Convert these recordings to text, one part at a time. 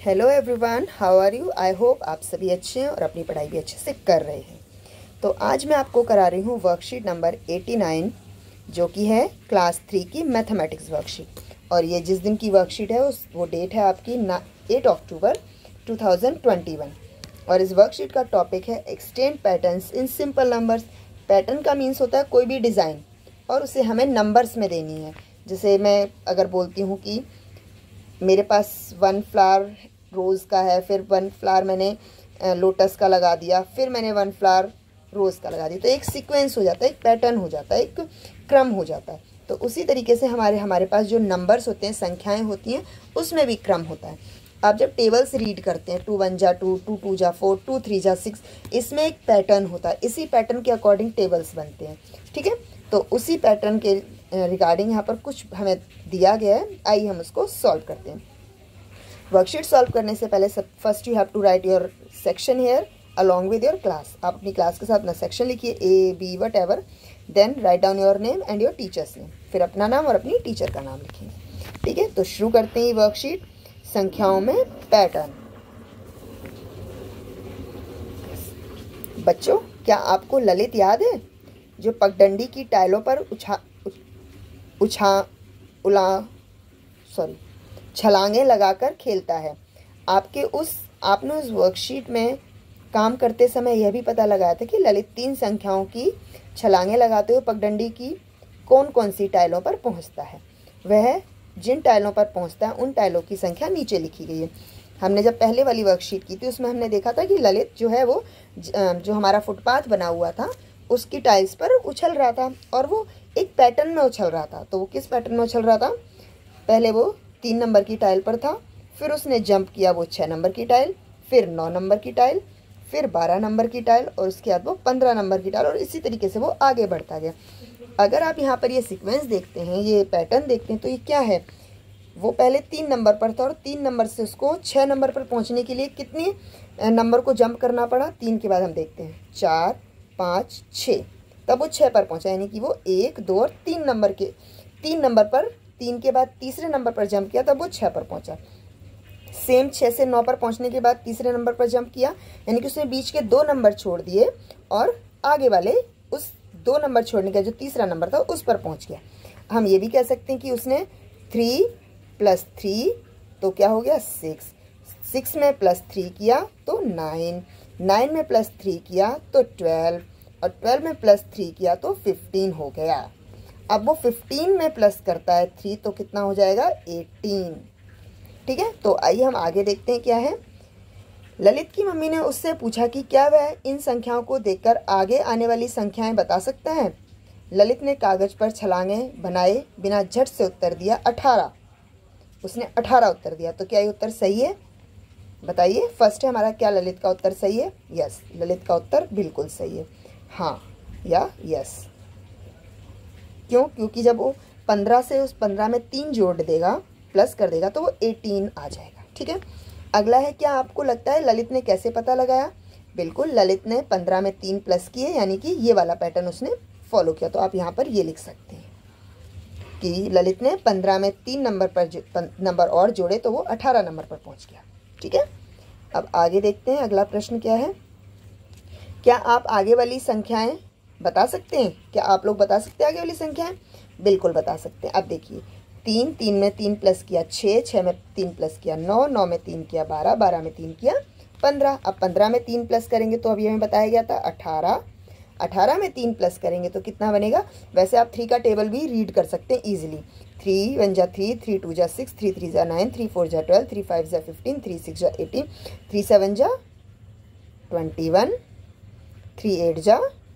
Hello everyone, how are you. I hope आप सभी अच्छे हैं और अपनी पढ़ाई भी अच्छे से कर रहे हैं। तो आज मैं आपको करा रही हूँ वर्कशीट नंबर 89, जो कि है क्लास 3 की मैथमेटिक्स वर्कशीट। और ये जिस दिन की वर्कशीट है वो डेट है आपकी 8 अक्टूबर 2021। और इस वर्कशीट का टॉपिक है extend patterns in simple numbers. Pattern का मीन्स होता है कोई भी डिज़ाइन, और उसे हमें नंबर्स में देनी है। जैसे मैं अगर बोलती हूँ कि मेरे पास 1 फ्लावर रोज़ का है, फिर 1 फ्लावर मैंने लोटस का लगा दिया, फिर मैंने 1 फ्लावर रोज़ का लगा दिया, तो एक सीक्वेंस हो जाता है, एक पैटर्न हो जाता है, एक क्रम हो जाता है। तो उसी तरीके से हमारे पास जो नंबर्स होते हैं, संख्याएं होती हैं, उसमें भी क्रम होता है। आप जब टेबल्स रीड करते हैं 2 1 जा 2, 2 2 जा 4, 2 3 जा 6, इसमें एक पैटर्न होता है। इसी पैटर्न के अकॉर्डिंग टेबल्स बनते हैं, ठीक है। तो उसी पैटर्न के रिगार्डिंग यहाँ पर कुछ हमें दिया गया है। आइए हम उसको सॉल्व करते हैं। वर्कशीट सॉल्व करने से पहले first you have to write your section here along with your class. आप अपनी क्लास के साथ अपना सेक्शन लिखिए, A B whatever, then write down your name and your teacher's name, फिर अपना नाम और अपनी टीचर का नाम लिखेंगे, ठीक है। तो शुरू करते हैं वर्कशीट संख्याओं में पैटर्न। बच्चों, क्या आपको ललित याद है, जो पगडंडी की टाइलों पर छलांगे लगाकर खेलता है। आपने उस वर्कशीट में काम करते समय यह भी पता लगाया था कि ललित 3 संख्याओं की छलांगे लगाते हुए पगडंडी की कौन कौन सी टाइलों पर पहुंचता है। वह जिन टाइलों पर पहुंचता है उन टाइलों की संख्या नीचे लिखी गई है। हमने जब पहले वाली वर्कशीट की थी उसमें हमने देखा था कि ललित जो है वो जो हमारा फुटपाथ बना हुआ था उसकी टाइल्स पर उछल रहा था, और वो एक पैटर्न में उछल रहा था। तो वो किस पैटर्न में उछल रहा था? पहले वो 3 नंबर की टाइल पर था, फिर उसने जंप किया वो 6 नंबर की टाइल, फिर 9 नंबर की टाइल, फिर 12 नंबर की टाइल, और उसके बाद वो 15 नंबर की टाइल, और इसी तरीके से वो आगे बढ़ता गया। अगर आप यहाँ पर ये सीक्वेंस देखते हैं, ये पैटर्न देखते हैं, तो ये क्या है? वो पहले 3 नंबर पर था और 3 नंबर से उसको 6 नंबर पर पहुँचने के लिए कितने नंबर को जंप करना पड़ा? 3 के बाद हम देखते हैं 4 5 6, तब वो 6 पर पहुँचा, यानी कि वो 1 2 और 3 नंबर पर 3 के बाद तीसरे नंबर पर जंप किया, तब वो 6 पर पहुंचा। सेम 6 से 9 पर पहुंचने के बाद तीसरे नंबर पर जंप किया, यानी कि उसने बीच के 2 नंबर छोड़ दिए और आगे वाले उस 2 नंबर छोड़ने का जो तीसरा नंबर था उस पर पहुंच गया। हम ये भी कह सकते हैं कि उसने 3 + 3 तो क्या हो गया? 6, 6 में +3 किया तो 9, 9 में +3 किया तो 12, और 12 में +3 किया तो 15 हो गया। अब वो 15 में प्लस करता है 3, तो कितना हो जाएगा? 18, ठीक है। तो आइए हम आगे देखते हैं क्या है। ललित की मम्मी ने उससे पूछा कि क्या वह इन संख्याओं को देखकर आगे आने वाली संख्याएं बता सकता है। ललित ने कागज पर छलांगे बनाए बिना झट से उत्तर दिया 18। उसने 18 उत्तर दिया। तो क्या ये उत्तर सही है? बताइए। फर्स्ट है हमारा, क्या ललित का उत्तर सही है? यस, ललित का उत्तर बिल्कुल सही है, हाँ या यस। क्यों? क्योंकि जब वो 15 से उस 15 में 3 जोड़ देगा, प्लस कर देगा, तो वो 18 आ जाएगा, ठीक है। अगला है, क्या आपको लगता है ललित ने कैसे पता लगाया? बिल्कुल, ललित ने 15 में 3 प्लस किए, यानी कि ये वाला पैटर्न उसने फॉलो किया। तो आप यहाँ पर ये लिख सकते हैं कि ललित ने 15 में 3 नंबर और जोड़े तो वो 18 नंबर पर पहुँच गया, ठीक है। अब आगे देखते हैं, अगला प्रश्न क्या है। क्या आप आगे वाली संख्याएं बता सकते हैं? क्या आप लोग बता सकते हैं आगे वाली संख्याएं? बिल्कुल बता सकते हैं। अब देखिए, 3, 3 में 3 प्लस किया 6, 6 में 3 प्लस किया 9, 9 में 3 किया 12, 12 में 3 किया 15। अब 15 में 3 प्लस करेंगे तो अभी हमें बताया गया था 18, 18 में 3 प्लस करेंगे तो कितना बनेगा? वैसे आप 3 का टेबल भी रीड कर सकते हैं ईजिली। 3 1 जा 3, 3 2 जा 6, 3 3 जा 9, 3 4 जा 12, 3 5 जा 15, 3 6 जा 18, 3 7 जा 21, 3 8 जा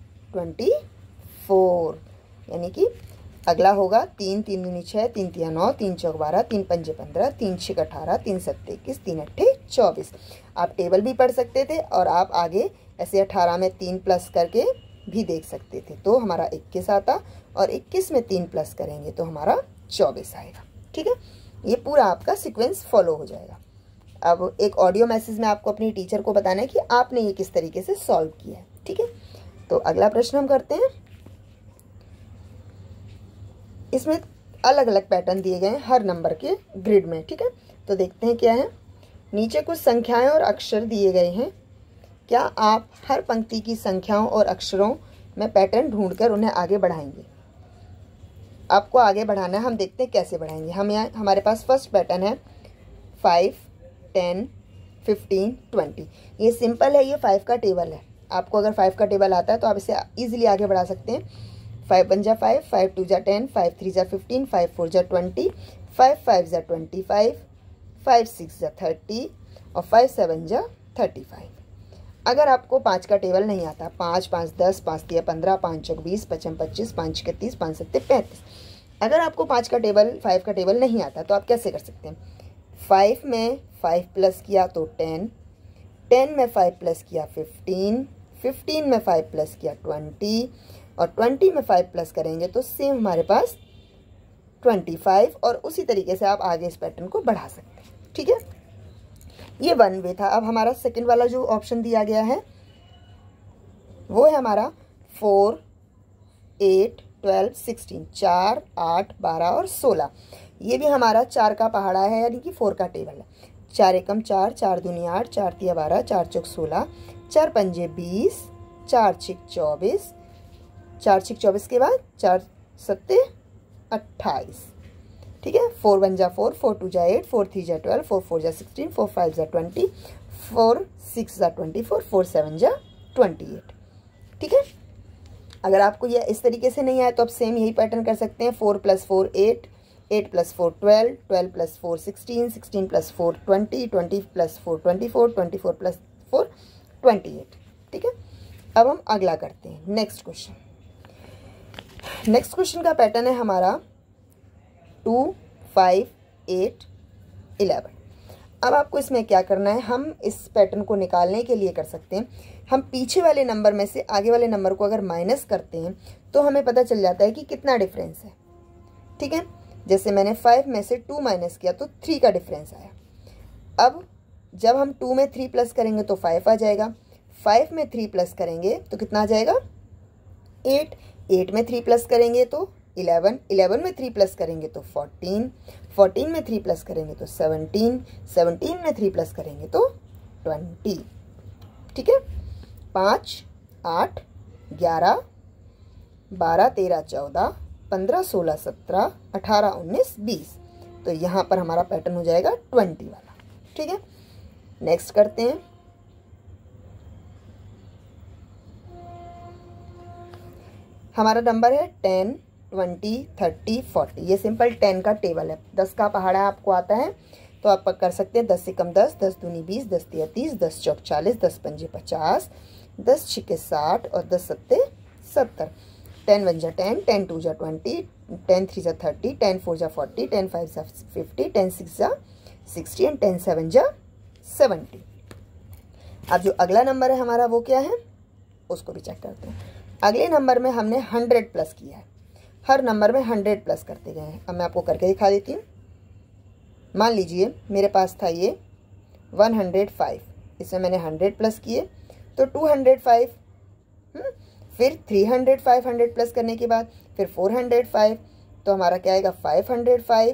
24, यानी कि अगला होगा 3 3 दूनी 6, 3 3 9, 3 4 12, 3 5 15, 3 6 18, 3 7 21, 3 8 24। आप टेबल भी पढ़ सकते थे और आप आगे ऐसे 18 में 3 प्लस करके भी देख सकते थे। तो हमारा 21 आता, और 21 में 3 प्लस करेंगे तो हमारा 24 आएगा, ठीक है। ये पूरा आपका सीक्वेंस फॉलो हो जाएगा। अब एक ऑडियो मैसेज में आपको अपनी टीचर को बताना है कि आपने ये किस तरीके से सॉल्व किया है, ठीक है। तो अगला प्रश्न हम करते हैं। इसमें अलग अलग पैटर्न दिए गए हैं हर नंबर के ग्रिड में, ठीक है। तो देखते हैं क्या है। नीचे कुछ संख्याएं और अक्षर दिए गए हैं। क्या आप हर पंक्ति की संख्याओं और अक्षरों में पैटर्न ढूंढकर उन्हें आगे बढ़ाएंगे? आपको आगे बढ़ाना है, हम देखते हैं कैसे बढ़ाएंगे। हम यहाँ हमारे पास फर्स्ट पैटर्न है 5, 10, 15, 20। ये सिंपल है, ये 5 का टेबल है। आपको अगर 5 का टेबल आता है तो आप इसे इजीली आगे बढ़ा सकते हैं। 5 1 जा 5, 5 2 जा 10, 5 3 जा 15, 5 4 जा 20, 5 5 जा 25, 5 6 जा 30 और 5 7 जा 35। अगर आपको 5 का टेबल नहीं आता, 5 5 10, 5 3 15, 5 4 20, 5 25, 5 31, 5 7 35। अगर आपको 5 का टेबल नहीं आता तो आप कैसे कर सकते हैं? 5 में 5 प्लस किया तो 10, 10 में 5 प्लस किया 15, 15 में 5 प्लस किया 20 और 20 में 5 प्लस करेंगे तो सेम हमारे पास 25। और उसी तरीके से आप आगे इस पैटर्न को बढ़ा सकते हैं। ठीक है, ये वन वे था। अब हमारा सेकंड वाला जो ऑप्शन दिया गया है वो है हमारा 4, 8, 12, 16, 4, 8, 12 और 16। ये भी हमारा 4 का पहाड़ा है, यानी कि 4 का टेबल है। 4 एकम 4, 4 दूनी 8, 4 तिया 12, 4 चौक 16, 4 पंजे 20, 4 छिक 24, 4 छिक 24 के बाद 4 सत्ते 28। ठीक है, 4 1 जा 4, 4 2 जा 8, 4 3 जा 12, 4 4 जा 16, 4 5 जा 20, 4 6 जा 24, 4 7 जा 28। ठीक है, अगर आपको यह इस तरीके से नहीं आया तो आप सेम यही पैटर्न कर सकते हैं। 4 + 4 8, 8 + 4 12, 12 + 4 16, 16 + 4 20, 20 + 4 24, 24 + 4 28। ठीक है, अब हम अगला करते हैं नेक्स्ट क्वेश्चन। नेक्स्ट क्वेश्चन का पैटर्न है हमारा 2 5 8 11। अब आपको इसमें क्या करना है, हम इस पैटर्न को निकालने के लिए कर सकते हैं, हम पीछे वाले नंबर में से आगे वाले नंबर को अगर माइनस करते हैं तो हमें पता चल जाता है कि कितना डिफरेंस है। ठीक है, जैसे मैंने 5 में से 2 माइनस किया तो 3 का डिफरेंस आया। अब जब हम 2 में 3 प्लस करेंगे तो 5 आ जाएगा, 5 में 3 प्लस करेंगे तो कितना आ जाएगा 8, 8 में 3 प्लस करेंगे तो 11, 11 में 3 प्लस करेंगे तो 14, 14 में 3 प्लस करेंगे तो 17, 17 में 3 प्लस करेंगे तो 20। ठीक है, 5 8 11 12 13 14 15 16 17 18 19 20। तो यहाँ पर हमारा पैटर्न हो जाएगा 20 वाला। ठीक है, नेक्स्ट करते हैं। हमारा नंबर है 10 20 30 40। ये सिंपल 10 का टेबल है। 10 का पहाड़ा आपको आता है तो आप कर सकते हैं 10 से कम 10, 10 दूनी 20, 10 तिया 30, 10 चौक 40, 10 पंजे 50, 10 छिके 60 और 10 सत्ते 70। 10 1 जा 10, 10 2 जा 20, 10 3 जा 30, 10 4 जा 40, 10 5 जा 50, 10 6 जा 60 एंड 10 7 जा 70। अब जो अगला नंबर है हमारा वो क्या है उसको भी चेक करते हैं। अगले नंबर में हमने 100 प्लस किया है, हर नंबर में 100 प्लस करते गए हैं। अब मैं आपको करके दिखा देती हूँ। मान लीजिए मेरे पास था ये 105, इसमें मैंने 100 प्लस किए तो 205, फिर 300 500 प्लस करने के बाद फिर 405, तो हमारा क्या आएगा 505,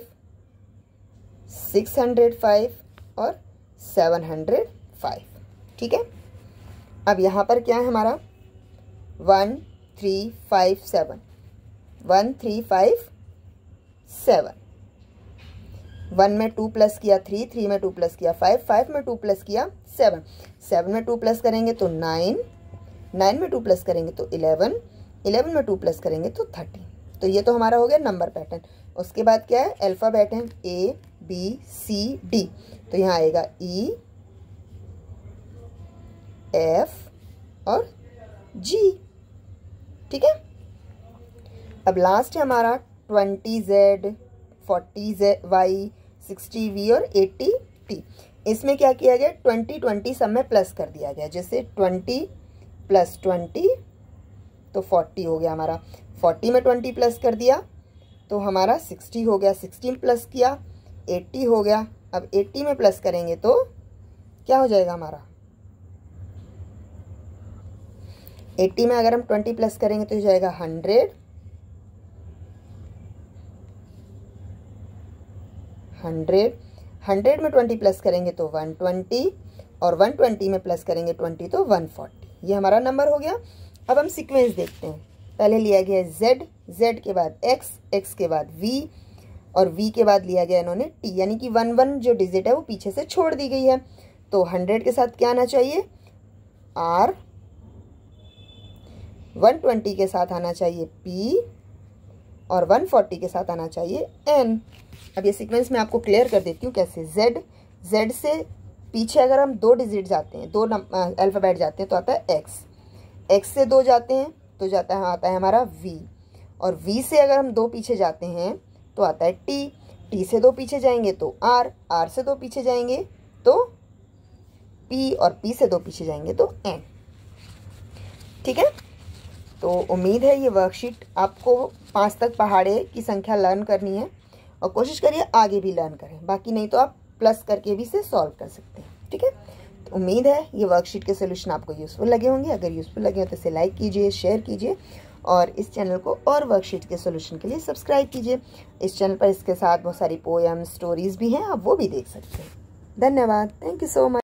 605 और 705। ठीक है, अब यहाँ पर क्या है हमारा 1 3 5 7, 1 3 5 7। 1 में 2 प्लस किया 3, 3 में 2 प्लस किया 5, 5 में 2 प्लस किया 7, 7 में 2 प्लस करेंगे तो 9, 9 में 2 प्लस करेंगे तो 11, 11 में 2 प्लस करेंगे तो 13। तो ये तो हमारा हो गया नंबर पैटर्न। उसके बाद क्या है अल्फ़ाबेट है A B C D, तो यहाँ आएगा E F और G। ठीक है, अब लास्ट है हमारा 20Z 40Y 60V और 80T। इसमें क्या किया गया 20 20 सब में प्लस कर दिया गया, जैसे 20 + 20 तो 40 हो गया हमारा, 40 में 20 प्लस कर दिया तो हमारा 60 हो गया, 16 प्लस किया 80 हो गया। अब 80 में प्लस करेंगे तो क्या हो जाएगा हमारा 80 में अगर हम 20 प्लस करेंगे तो हो जाएगा 100, 100 100 में 20 प्लस करेंगे तो 120 और 120 में प्लस करेंगे 20 तो 140। ये हमारा नंबर हो गया। अब हम सीक्वेंस देखते हैं। पहले लिया गया Z, Z के बाद X, X के बाद V और V के बाद लिया गया इन्होंने T, यानी कि 1 जो डिजिट है वो पीछे से छोड़ दी गई है। तो 100 के साथ क्या आना चाहिए R, 120 के साथ आना चाहिए P और 140 के साथ आना चाहिए N। अब ये सीक्वेंस मैं आपको क्लियर कर देती हूँ कैसे। Z से पीछे अगर हम 2 डिजिट जाते हैं, 2 अल्फ़ाबेट जाते हैं तो आता है X से 2 जाते हैं तो आता है हमारा V, और V से अगर हम 2 पीछे जाते हैं तो आता है T से 2 पीछे जाएंगे तो R से 2 पीछे जाएंगे तो P और P से 2 पीछे जाएंगे तो N। ठीक है, तो उम्मीद है ये वर्कशीट आपको 5 तक पहाड़े की संख्या लर्न करनी है और कोशिश करिए आगे भी लर्न करें, बाकी नहीं तो आप प्लस करके भी इसे सॉल्व कर सकते हैं। ठीक है, तो उम्मीद है ये वर्कशीट के सोल्यूशन आपको यूज़फुल लगे होंगे। अगर यूज़फुल लगे हो तो इसे लाइक कीजिए, शेयर कीजिए और इस चैनल को और वर्कशीट के सोल्यूशन के लिए सब्सक्राइब कीजिए। इस चैनल पर इसके साथ बहुत सारी पोएम स्टोरीज भी हैं, आप वो भी देख सकते हैं। धन्यवाद, थैंक यू सो मच।